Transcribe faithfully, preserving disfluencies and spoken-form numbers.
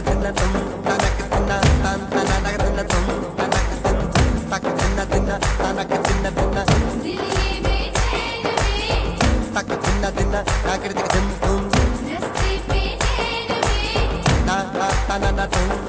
తిన్న తుమ్ తనక తిన్న తన్ తనక తిన్న తుమ్ తనక తిన్ తక తిన్న తిన్న తనక తిన్న తిన్న दिलिए बेचैन में तक तिन्न तिन्न ताकड़ तिक तुम तुम रस्ते पे नैन में ना ना तना ना तुम